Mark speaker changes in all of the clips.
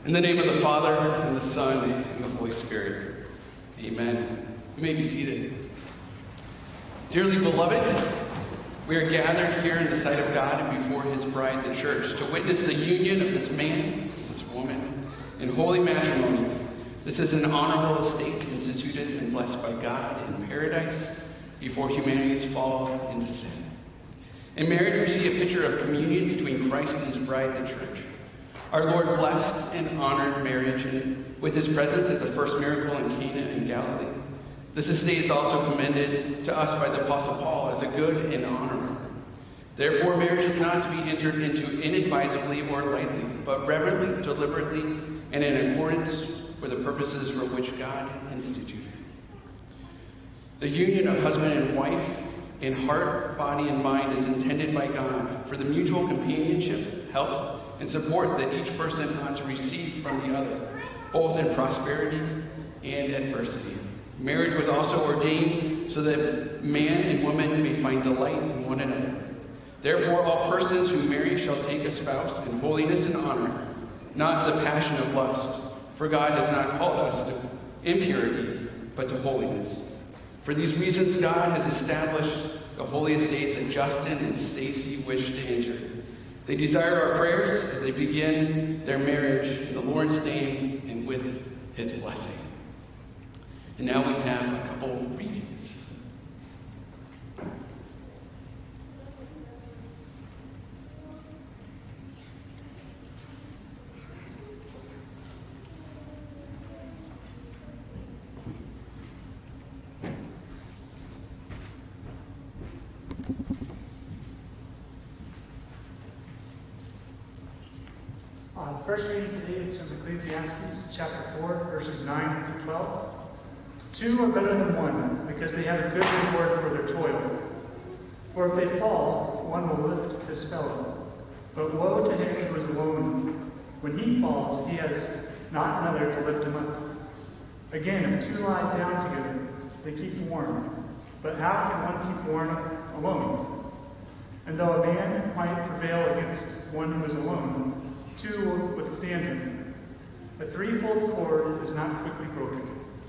Speaker 1: In the name of the Father, and the Son, and the Holy Spirit. Amen. You may be seated. Dearly beloved, we are gathered here in the sight of God and before his bride, the church, to witness the union of this man and this woman in holy matrimony. This is an honorable estate instituted and blessed by God in paradise before humanity's fall into sin. In marriage, we see a picture of communion between Christ and his bride, the church. Our Lord blessed and honored marriage with his presence at the first miracle in Cana in Galilee. This estate is also commended to us by the Apostle Paul as a good and honorable. Therefore, marriage is not to be entered into inadvisably or lightly, but reverently, deliberately, and in accordance with the purposes for which God instituted. The union of husband and wife in heart, body, and mind is intended by God for the mutual companionship, help, and support that each person ought to receive from the other, both in prosperity and adversity. Marriage was also ordained so that man and woman may find delight in one another. Therefore, all persons who marry shall take a spouse in holiness and honor, not the passion of lust, for God has not called us to impurity, but to holiness. For these reasons, God has established the holy estate that Justin and Stacy wish to enter. They desire our prayers as they begin their marriage in the Lord's name and with his blessing. And now we have a couple readings.
Speaker 2: The first reading today is from Ecclesiastes chapter 4, verses 9 through 12. Two are better than one, because they have a good reward for their toil. For if they fall, one will lift his fellow. But woe to him who is alone. When he falls, he has not another to lift him up. Again, if two lie down together, they keep warm. But how can one keep warm alone? And though a man might prevail against one who is alone, two will withstand him. A threefold cord is not quickly broken.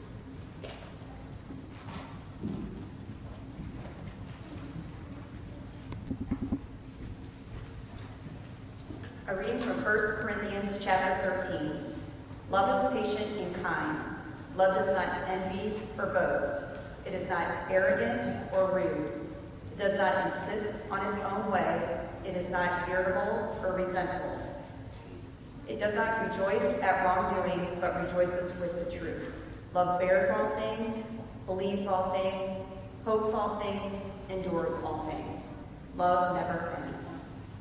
Speaker 3: A reading from 1 Corinthians chapter 13. Love is patient and kind. Love does not envy or boast. It is not arrogant or rude. It does not insist on its own way. It is not irritable or resentful. It does not rejoice at wrongdoing, but rejoices with the truth. Love bears all things, believes all things, hopes all things, endures all things. Love never ends.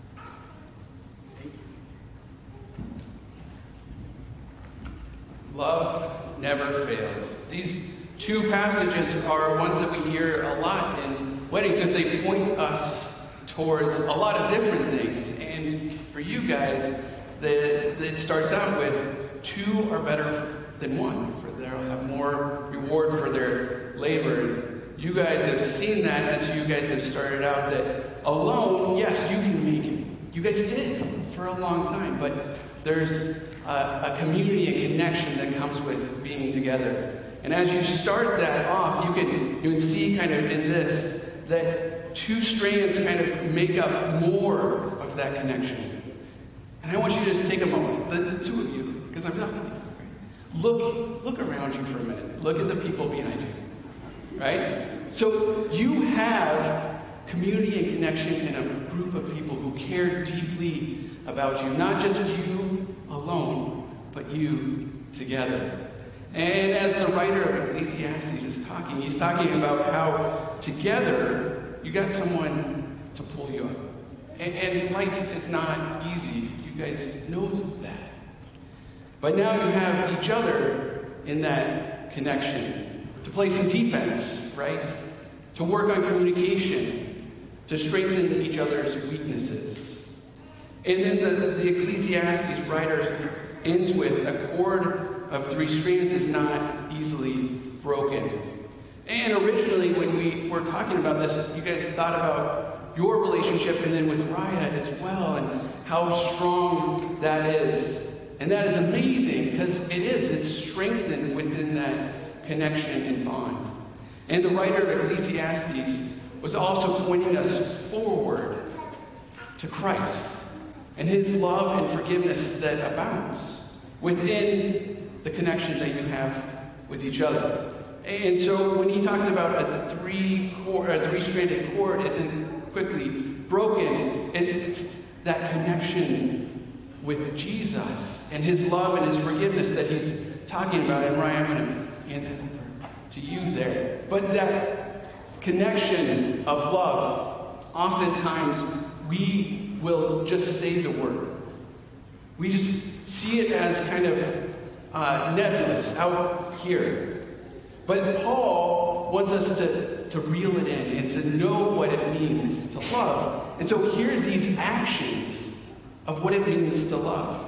Speaker 1: Love never fails. These two passages are ones that we hear a lot in weddings because they point us towards a lot of different things. And for you guys, it starts out with two are better than one, for they'll have more reward for their labor. You guys have seen that as you guys have started out that alone, yes, you can make it. You guys did for a long time, but there's a community and connection that comes with being together. And as you start that off, you can see kind of in this that two strands kind of make up more of that connection. And I want you to just take a moment, the two of you, because I'm not going to. Look around you for a minute. Look at the people behind you, right? So you have community and connection in a group of people who care deeply about you, not just you alone, but you together. And as the writer of Ecclesiastes is talking, he's talking about how together you got someone to pull you up. And life is not easy. You guys know that. But now you have each other in that connection to play some defense, right? To work on communication, to strengthen each other's weaknesses. And then the Ecclesiastes writer ends with a cord of three strands is not easily broken. And originally, when we were talking about this, you guys thought about your relationship and then with Raya as well, and how strong that is. And that is amazing because it is. It's strengthened within that connection and bond. And the writer of Ecclesiastes was also pointing us forward to Christ and his love and forgiveness that abounds within the connection that you have with each other. And so when he talks about a three-stranded cord isn't quickly broken, it's that connection with Jesus and his love and his forgiveness that he's talking about. And Ryan, I'm going to hand that over to you there. But that connection of love, oftentimes we will just say the word. We just see it as kind of nebulous out here. But Paul wants us to reel it in and to know what it means to love. And so here are these actions of what it means to love.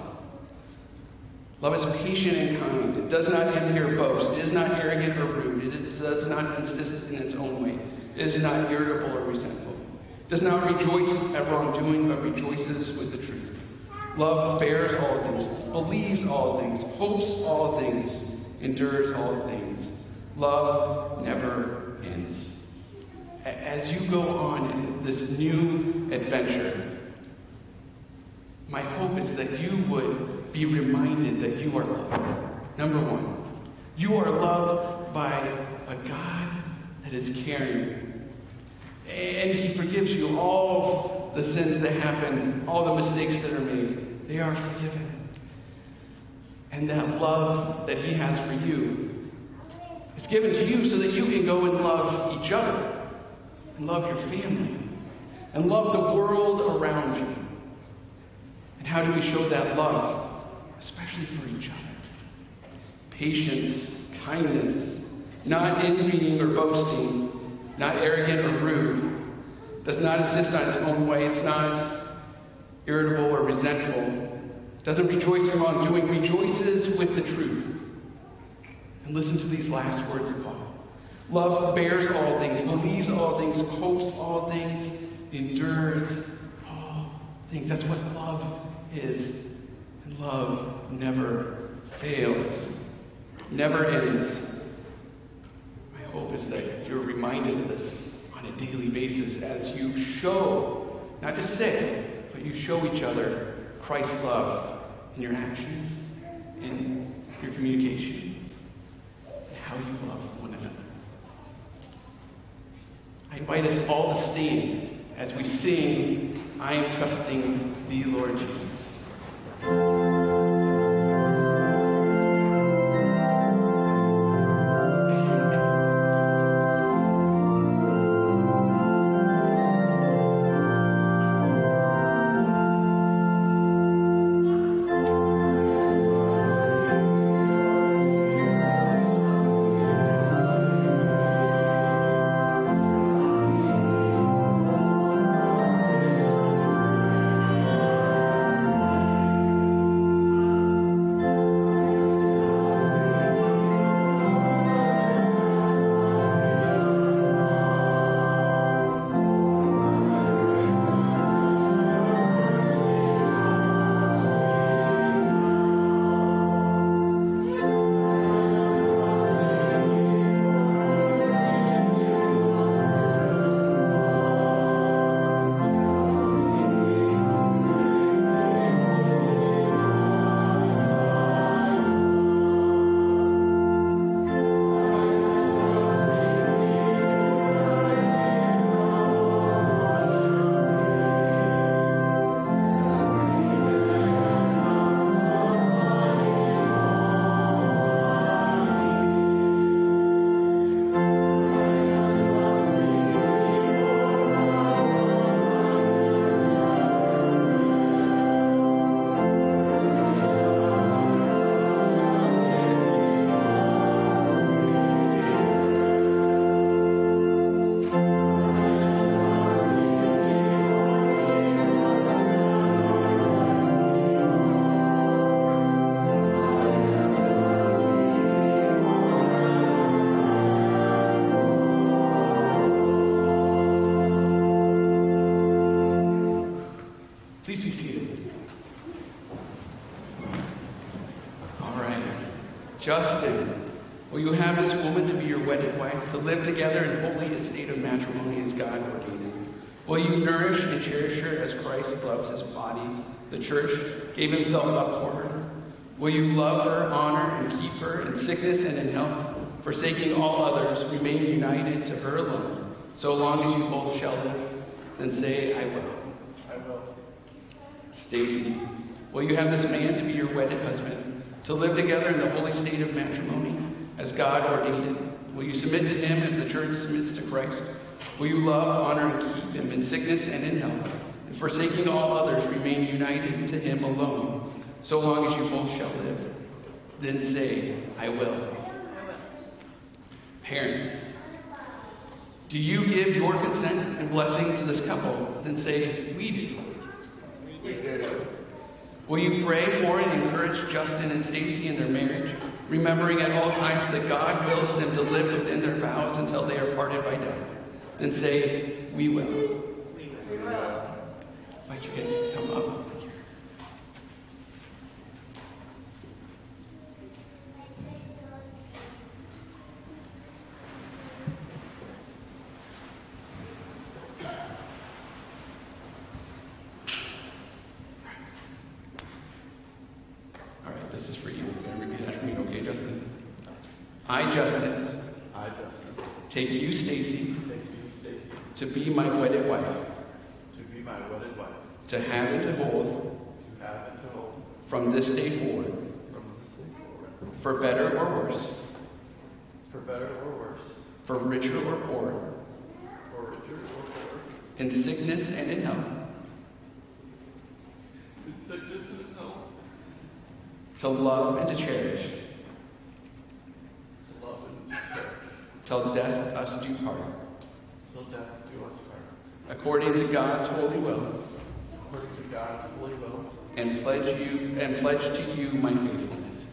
Speaker 1: Love is patient and kind. It does not envy or boast. It is not arrogant or rude. It does not insist in its own way. It is not irritable or resentful. It does not rejoice at wrongdoing, but rejoices with the truth. Love bears all things, believes all things, hopes all things, endures all things. Love never ends. As you go on in this new adventure, my hope is that you would be reminded that you are loved. Number one, you are loved by a God that is caring. And he forgives you all the sins that happen, all the mistakes that are made. They are forgiven. And that love that he has for you is given to you so that you can go and love each other, and love your family, and love the world around you. And how do we show that love? Especially for each other. Patience, kindness, not envying or boasting, not arrogant or rude, does not insist on its own way, it's not irritable or resentful, doesn't rejoice in wrongdoing, rejoices with the truth. And listen to these last words of Paul. Love bears all things, believes all things, hopes all things, endures all things. That's what love is. And love never fails, never ends. My hope is that you're reminded of this on a daily basis as you show, not just say, but you show each other Christ's love in your actions, in your communication, and how you love one another. I invite us all to stand as we sing, I am trusting thee, Lord Jesus. Justin, will you have this woman to be your wedded wife, to live together in holy estate of matrimony as God ordained? Will you nourish and cherish her as Christ loves his body, the church, gave himself up for her? Will you love her, honor, and keep her in sickness and in health, forsaking all others, remain united to her alone, so long as you both shall live? Then say, I will.
Speaker 2: I will.
Speaker 1: Stacy, will you have this man to be your wedded husband, to live together in the holy state of matrimony, as God ordained it? Will you submit to him as the church submits to Christ? Will you love, honor, and keep him in sickness and in health, and forsaking all others, remain united to him alone, so long as you both shall live? Then say, I will.
Speaker 4: I will.
Speaker 1: Parents, do you give your consent and blessing to this couple? Then say, we do.
Speaker 4: We do.
Speaker 1: Will you pray for and encourage Justin and Stacy in their marriage, remembering at all times that God wills them to live within their vows until they are parted by death? Then say, we will.
Speaker 4: We will.
Speaker 1: Invite you guys to come up. All right, this is for you. Repeat after me, okay, Justin? I, Justin, take you, Stacy, to be my wedded wife, to have and to hold, from this day forward, for better or worse, for richer or poorer, in sickness and in health, to love and to cherish, till death us do part, according to God's holy will, and pledge to you my faithfulness.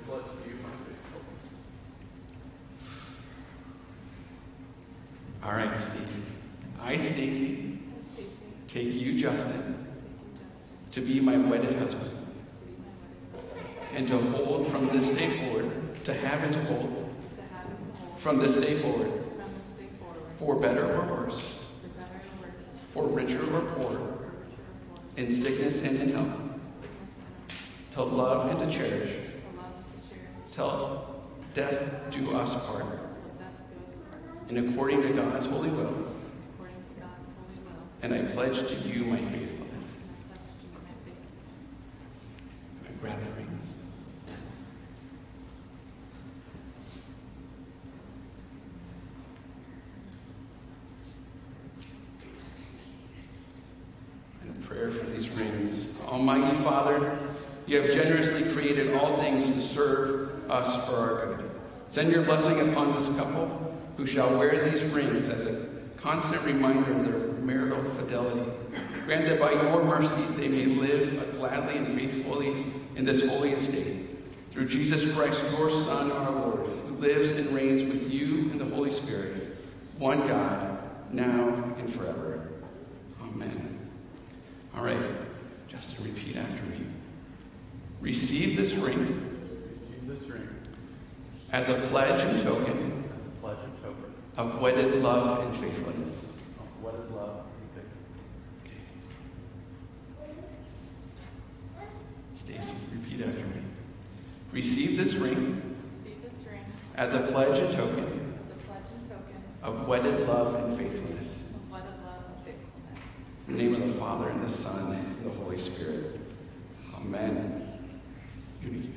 Speaker 1: All right, Stacy. I, Stacy, take you, Justin, to be my wedded husband, and to hold from this day forward, to have and to hold from this day forward, for better or worse, for richer or poorer, in sickness and in health, to love and to cherish, till death do us part, and according to God's holy will, and I pledge to you my faithfulness. I grab the rings. Prayer for these rings. Almighty Father, you have generously created all things to serve us for our good. Send your blessing upon this couple who shall wear these rings as a constant reminder of their marital fidelity. Grant that by your mercy they may live gladly and faithfully in this holy estate. Through Jesus Christ, your Son, our Lord, who lives and reigns with you in the Holy Spirit, one God, now and forever. Amen. All right, Justin, repeat after me. Receive this ring as a pledge and token of wedded love and faithfulness. Stacy, repeat after me. Receive this ring as a pledge and token of wedded love and faithfulness. In the name of the Father, and the Son, and the Holy Spirit. Amen. Unity.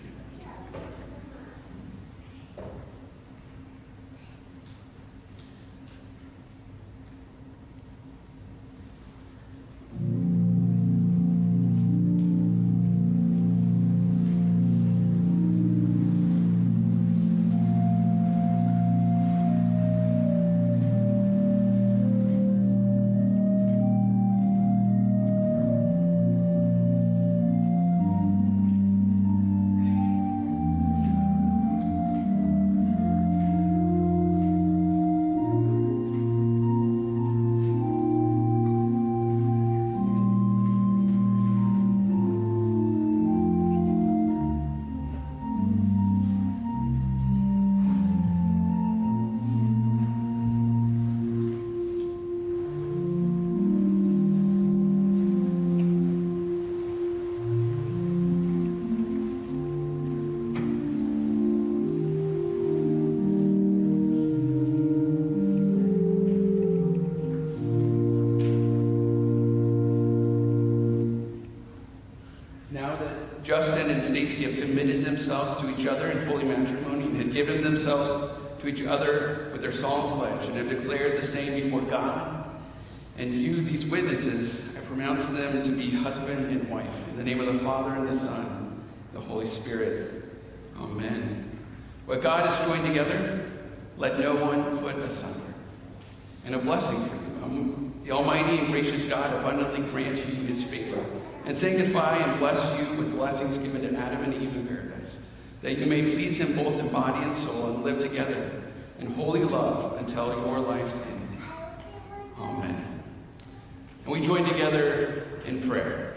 Speaker 1: Justin and Stacy have committed themselves to each other in holy matrimony and have given themselves to each other with their solemn pledge and have declared the same before God. And you, these witnesses, I pronounce them to be husband and wife. In the name of the Father, and the Son, and the Holy Spirit. Amen. What God has joined together, let no one put asunder. And a blessing for you. The Almighty and gracious God abundantly grant you his favor, and sanctify and bless you with blessings given to Adam and Eve in paradise, that you may please him both in body and soul, and live together in holy love until your life's end. Amen. And we join together in prayer.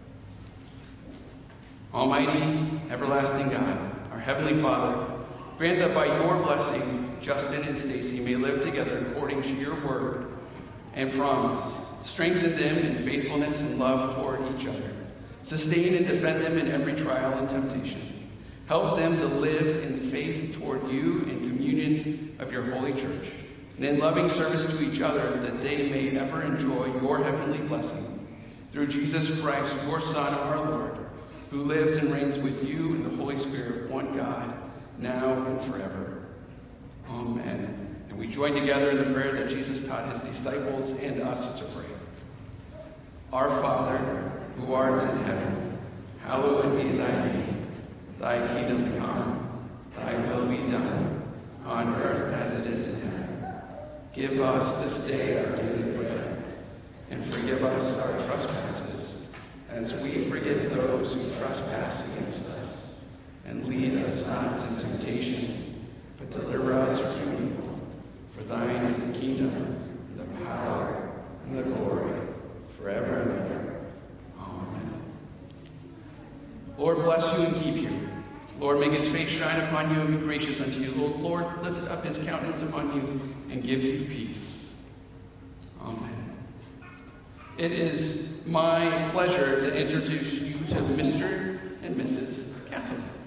Speaker 1: Almighty, everlasting God, our Heavenly Father, grant that by your blessing, Justin and Stacy may live together according to your word and promise. Strengthen them in faithfulness and love toward each other. Sustain and defend them in every trial and temptation. Help them to live in faith toward you and communion of your holy church, and in loving service to each other, that they may ever enjoy your heavenly blessing. Through Jesus Christ, your Son, our Lord, who lives and reigns with you in the Holy Spirit, one God, now and forever. Amen. And we join together in the prayer that Jesus taught his disciples and us to pray. Our Father, who art in heaven, hallowed be thy name. Thy kingdom come, thy will be done, on earth as it is in heaven. Give us this day our daily bread, and forgive us our trespasses, as we forgive those who trespass against us. And lead us not into temptation, but deliver us from evil. For thine is the kingdom, and the power, and the glory, forever and ever. Amen. Lord bless you and keep you. Lord, make his face shine upon you and be gracious unto you. Lord, lift up his countenance upon you and give you peace. Amen. It is my pleasure to introduce you to Mr. and Mrs. Castleman.